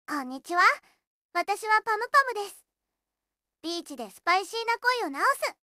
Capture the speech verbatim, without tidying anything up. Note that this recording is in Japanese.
こんにちは。私はパムパムです。ビーチでスパイシーな恋を直す